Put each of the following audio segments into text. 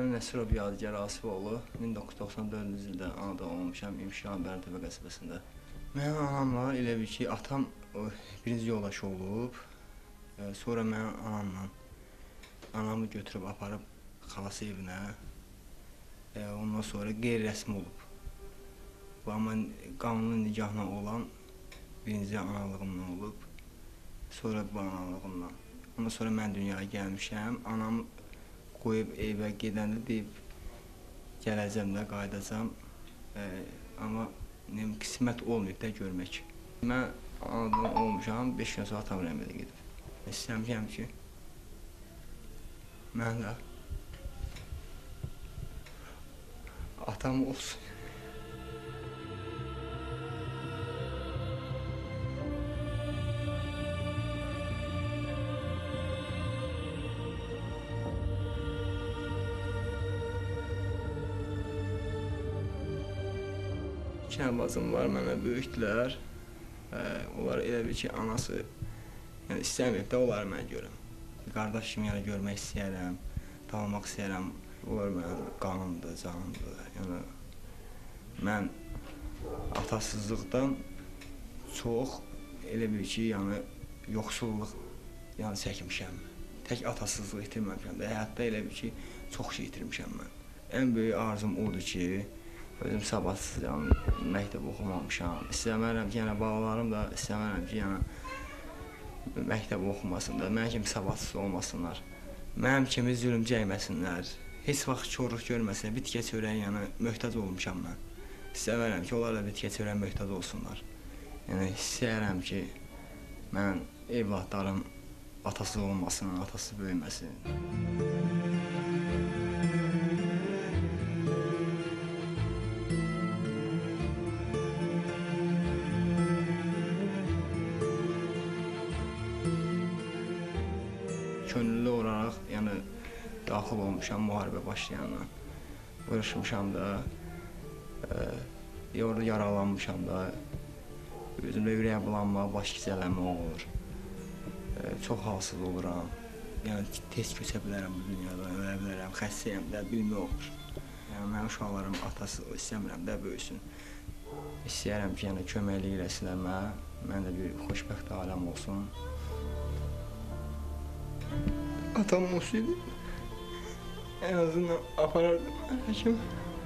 Mən Nəsirov Yadigar Asifoğlu, 1994-cü ildə anadan olmuşam İmişli Bərətəpə qəsəbəsində. Mənim anamla elə bir ki, atam birinci yoldaşı olub, sonra mənim anamı götürüb aparıb xalası evinə, ondan sonra qeyri-rəsmi olub. Amma qanunlu nikahla olan birinci analığımdan olub, sonra bu analığımdan. Ondan sonra mən dünyaya gəlmişəm, anam qoyub evə gedəndə deyib, gələcəm də, qaydacam, amma qismət olmayıb da görmək. Mən anadan olmuşam, 5 gün sonra atam rəhmətə gedib. İstəmişəm ki, mən də atam olsun. İki dənə bacım var, mənə böyükdülər. Onlar elə bir ki, anası istəməyib də onları mən görəm. Qardaş kimi görmək istəyərəm, tanımaq istəyərəm. Onlar mənim qanımdır, canımdır. Mən atasızlıqdan çox elə bir ki, yoxsulluq çəkmişəm. Tək atasızlıq itirməmişəm də, həyatda elə bir ki, çox şey itirmişəm mən. Ən böyük arzum odur ki, özüm sabahsız məktəb oxumamışam. İstəmərəm ki, balalarım da istəmərəm ki, məktəb oxumasınlar, mən kimi sabahsız olmasınlar. Mənim kimi zülm cəyməsinlər, heç vaxt çoruq görməsinlər, bir tikə çörəyə möhtac olmuşam mən. İstəmərəm ki, onlar da bir tikə çörəyə möhtac olsunlar. İstəyərəm ki, mən evladlarım atasız olmasın, atasız böyüməsin. Könüllü olaraq daxil olmuşam müharibə başlayanla. Vuruşmuşam da, orada yaralanmışam da, özümdə ürək bulanma, baş gicələnmə olur. Çox halsız oluram. Tez köçə bilərəm bu dünyadan, ölə bilərəm, xəstəyəm də, bilmək olur. Mənim uşaqlarım atası istəmirəm də böyüsün. İstəyərəm ki, köməklik eləsinlər mənə, mən də bir xoşbəxt aləm olsun. Atam olsaydı, en azından aparardım həkimə.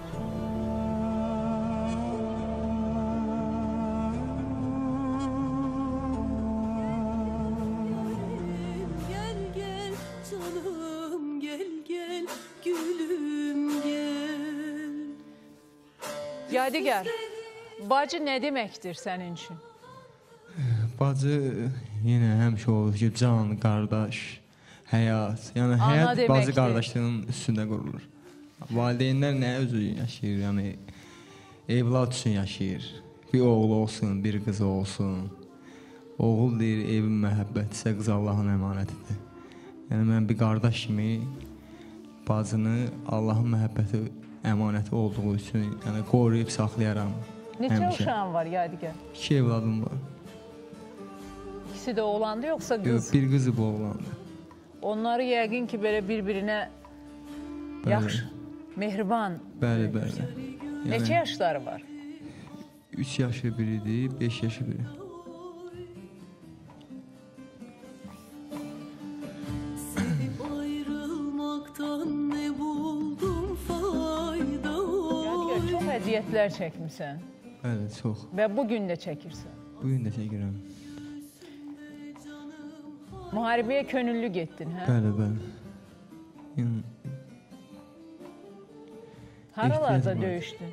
Gel gel canım gel gel gülüm gel. Yadigar, bacı nə deməkdir sənin üçün? Bacı yenə həmişə olur ki, can, qardaş, həyat. Həyat bacı qardaşlığının üstündə qurulur. Valideynlər nə özü yaşayır, evlad üçün yaşayır. Bir oğlu olsun, bir qızı olsun. Oğul deyir, evin məhəbbətisə, qız Allahın əmanətidir. Mən bir qardaş kimi bacını Allahın məhəbbəti əmanəti olduğu üçün qoruyub saxlayaram. Neçə uşağın var Yadigar? 2 evladım var. İkisi də oğlandı yoxsa qız? Yox, bir qızı bu oğlandı. Onları yəqin ki, belə bir-birinə yaxşı, mehriban. Bəli, bəli. Neçə yaşları var? 3 yaşı biridir, 5 yaşı biri. Sevip ayrılmaktan ne buldum fayda Yadigar, çox əziyyətlər çəkmirsən. Bəli, çox. Və bugün də çəkirsən. Bugün də çəkirəm. Müharibəyə könüllü getdin, hə? Bəli, bəli. Haralarda döyüşdün?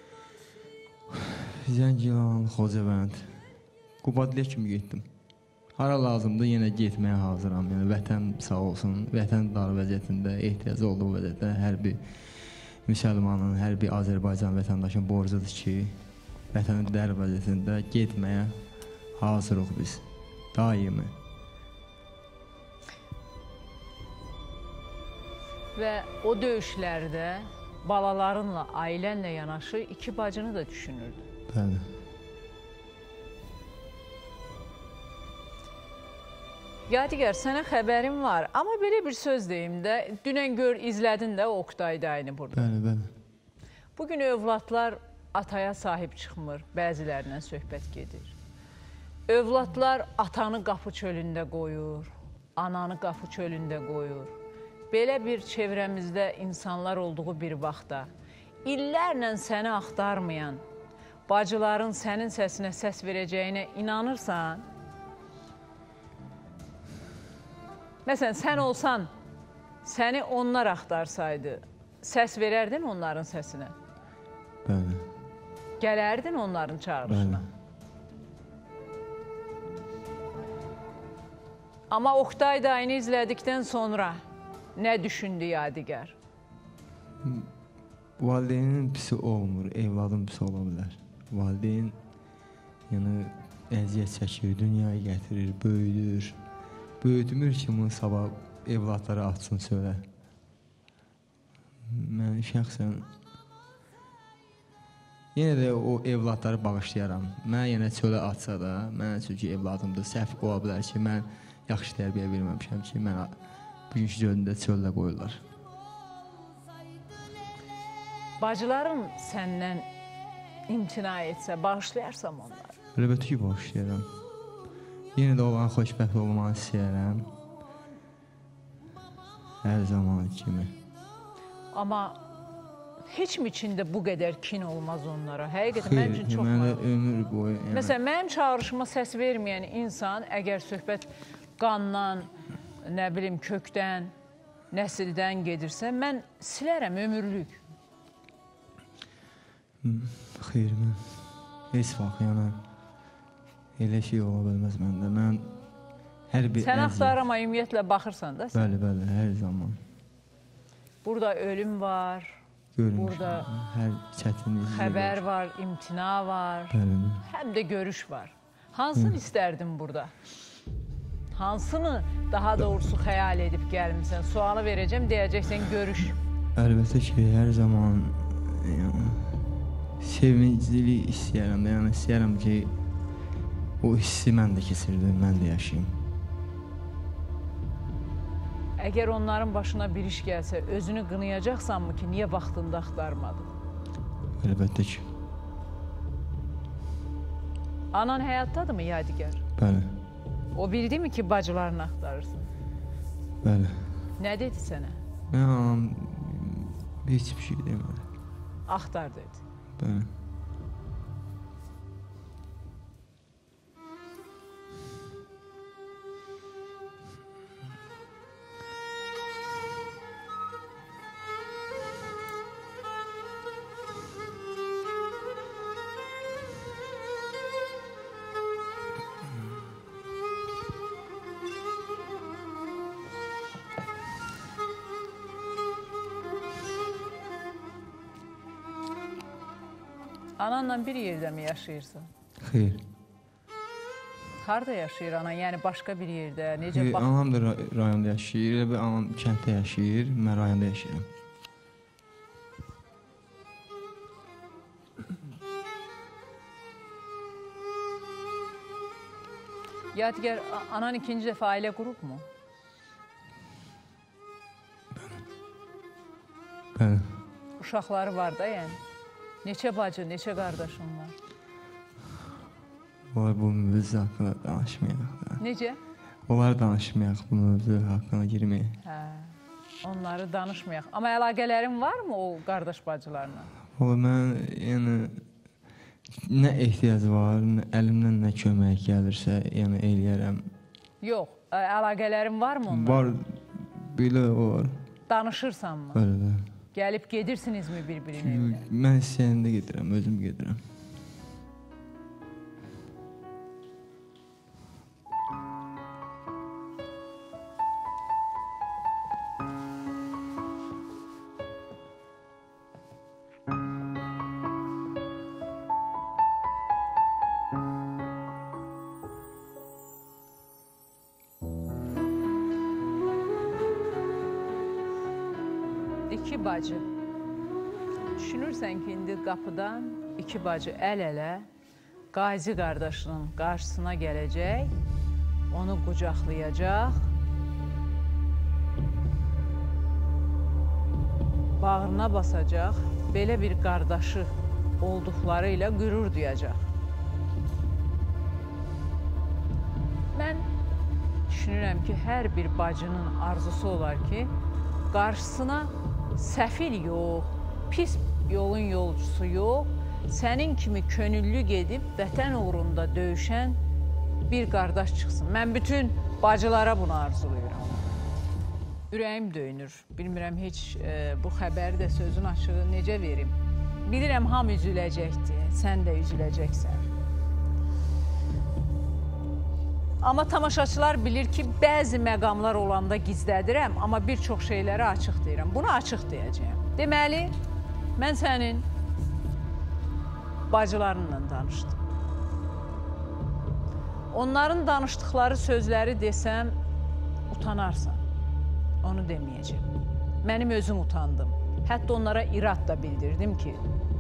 Zəngilan, Xocavənd, Qubadliyə kimi getdim. Hara lazımdır, yenə getməyə hazıram. Vətən sağ olsun, vətən dar vəziyyətində, ehtiyacı olduğu vəziyyətdə hər bir müsəlmanın, hər bir Azərbaycan vətəndaşın borcudur ki, vətənin dar vəziyyətində getməyə hazırıq biz, daimi. Və o döyüşlərdə balalarınla, ailənlə yanaşı 2 bacını da düşünürdün. Bəli. Yadigar, sənə xəbərim var. Amma belə bir söz deyim də, dünən izlədin də Oktay Dayını burada. Bəli, bəli. Bugün övladlar ataya sahib çıxmır, bəzilərindən söhbət gedir. Övladlar atanı qapı çölündə qoyur, ananı qapı çölündə qoyur. Belə bir çevrəmizdə insanlar olduğu bir vaxtda, illərlə səni axtarmayan, bacıların sənin səsinə səs verəcəyinə inanırsan, məsələn, sən olsan, səni onlar axtarsaydı, səs verərdin onların səsinə? Bəli. Gələrdin onların çağırışına? Bəli. Amma Oktay Dayını izlədikdən sonra nə düşündü Yadigar? Valideynin pisi olmur, evladın pisi ola bilər. Valideyn yəni, əziyyət çəkir, dünyaya gətirir, böyüdür. Böyütmür ki, bunu sabah evladları atsın söylə. Mən şəxsən yenə də o evladları bağışlayaram. Mən yenə çölə atsa da, mən çünki evladımdır, səhv ola bilər ki, mən yaxşı tərbiyə verməmişəm ki, mən bugünkü gölündə çöldə qoyurlar. Bacılarım səndən imtina etsə, bağışlayarsam onları? Əlbəttə ki, bağışlayaram. Yenə də olan xoşbəxt olmanı istəyərəm. Hər zaman kimi. Amma heç mi içində bu qədər kin olmaz onlara? Həqiqətən, mənim üçün çox var. Ömür boyu. Məsələn, mənim çağırışıma səs verməyən insan, əgər söhbət qandan, nə bilim, kökdən, nəsildən gedirsə, mən silərəm ömürlük. Xeyr, mən heç vaxt, yəni, elə şey ola bilməz məndə. Mən hər bir sən axtarama ümumiyyətlə baxırsan da sən? Bəli, bəli, hər zaman. Burada ölüm var, burada xəbər var, imtina var, həm də görüş var. Hansını istərdin burada? Hansını daha doğrusu xəyal edib gəlmişsən? Sualı verəcəm, deyəcəksən görüş. Əlbəttə ki, hər zaman sevinclilik istəyərəm. Yəni, istəyərəm ki, o hissi mən də keçirdim, mən də yaşayayım. Əgər onların başına bir iş gəlsə, özünü qınayacaqsanmı ki, niyə vaxtında axtarmadın? Əlbəttə ki. Anan həyatdadırmı, Yadigar? Bəli. O bildi mi ki, bacılarını axtarırsın? Bəli. Nə dedi sənə? Mən anam heç bir şey demədi. Axtar dedi. Bəli. Ananla bir yerdə mi yaşayırsan? Xeyr. Harada yaşayır anan? Yəni başqa bir yerdə? Necə bax? Anam da rayonda yaşayır, elə bir anam kənddə yaşayır, mən rayonda yaşayıram. Yadigar, anan ikinci dəfə ailə qurub mu? Bəli. Uşaqları var da yəni. Neçə bacı, neçə qardaşın var? Onlar bu mövzu haqqında danışmayaq da. Necə? Onlar danışmayaq, bu mövzu haqqında girməyək. Hə, onları danışmayaq. Amma əlaqələrin varmı o qardaş bacılarla? Valla mən, yəni, nə ehtiyac var, əlimdən nə kömək gəlirsə, yəni, eləyərəm. Yox, əlaqələrin varmı onlarla? Var, belə var. Danışırsanmı? Bəli, bəli. Gəlib gedirsinizmi bir-birinin evinə? Mən istəyəndə gedirəm, özüm gedirəm. İki bacı. Düşünürsən ki, indi qapıdan iki bacı əl-ələ Qazi qardaşının qarşısına gələcək. onu qucaqlayacaq, bağrına basacaq, belə bir qardaşı olduqları ilə qürur duyacaq. Mən düşünürəm ki, hər bir bacının arzusu olar ki, qarşısına səfil yox, pis yolun yolcusu yox, sənin kimi könüllü gedib vətən uğrunda döyüşən bir qardaş çıxsın. Mən bütün bacılara bunu arzulayıram. Ürəyim döyünür. Bilmirəm, heç bu xəbəri də sözün açığı necə verim. Bilirəm, hamı üzüləcəkdir, sən də üzüləcəksən. Amma tamaşaçılar bilir ki, bəzi məqamlar olanda gizlədirəm, amma bir çox şeyləri açıq deyirəm. Bunu açıq deyəcəyəm. Deməli, mən sənin bacılarınla danışdım. Onların danışdıqları sözləri desəm, utanarsan. Onu deməyəcəm. Mənim özüm utandım. Hətta onlara irad da bildirdim ki,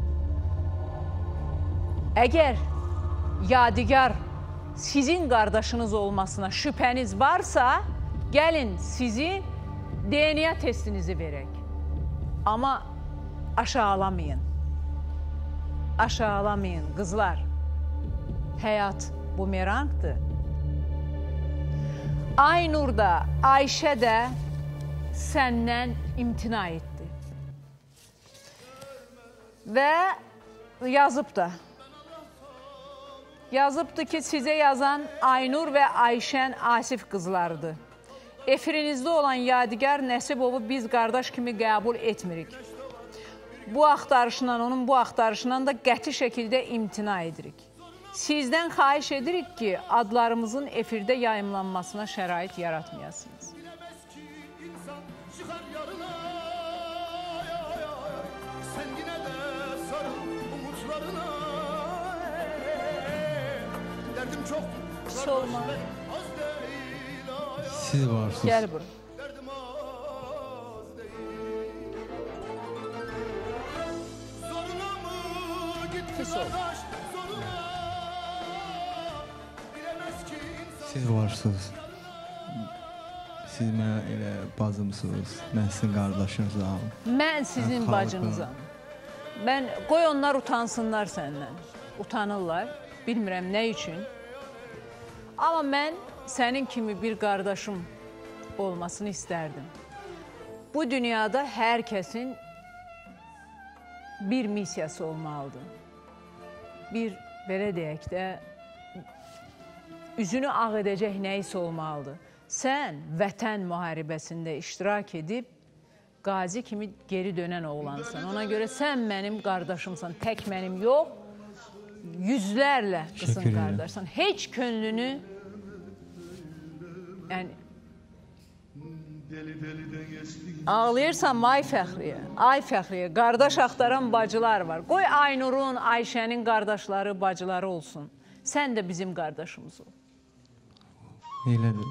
əgər yadigar sizin qardaşınız olmasına şübhəniz varsa, gəlin sizin DNA testinizi verək. Amma aşağılamayın. Aşağılamayın, qızlar. Həyat bumerangdır. Aynur da, Ayşə də səndən imtina etdi. Və yazıb da. Yazıbdı ki, sizə yazan Aynur və Ayşən Asif qızlarıdır. Efirinizdə olan Yadigar Nəsibovu biz qardaş kimi qəbul etmirik. Bu axtarışla, onun bu axtarışından da qəti şəkildə imtina edirik. Sizdən xahiş edirik ki, adlarımızın efirdə yayımlanmasına şərait yaratmayasınız. Solma. Siz varsınız. Gəl bura. Pis ol. Siz varsınız. Siz mənə elə bacımsınız. Mən sizin qardaşınızam. Mən sizin bacınızam. Mən, qoy onlar utansınlar səndən. Utanırlar. Bilmirəm nə üçün. Amma mən sənin kimi bir qardaşım olmasını istərdim. Bu dünyada hər kəsin bir missiyası olmalıdır. Bir, belə deyək də, üzünü ağ edəcək nəyisə olmalıdır. Sən vətən müharibəsində iştirak edib, qazi kimi geri dönən oğlansan. Ona görə sən mənim qardaşımsan, tək mənim yox, yüzlərlə qızın qardaşsan. Heç könlünü, yəni, ağlayırsan ay Fəxriyə, ay Fəxriyə, qardaş axtaran bacılar var. Qoy Aynurun, Ayşənin qardaşları, bacıları olsun. Sən də bizim qardaşımız ol. Elədir.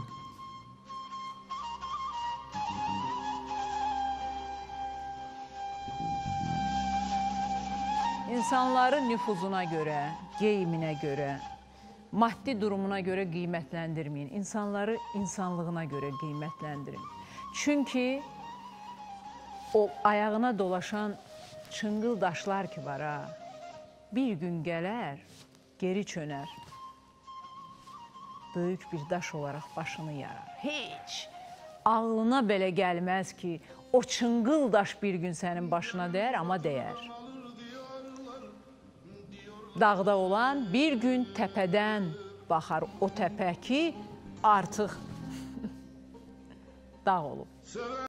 İnsanları nüfuzuna görə, geyiminə görə, maddi durumuna görə qiymətləndirməyin. İnsanları insanlığına görə qiymətləndirin. Çünki o ayağına dolaşan çıngıl daşlar ki var ha, bir gün gələr, geri çönər. Böyük bir daş olaraq başını yarar. Heç ağlına belə gəlməz ki, o çıngıl daş bir gün sənin başına dəyər, amma dəyər. Dağda olan bir gün təpədən baxar o təpə ki, artıq dağ olub.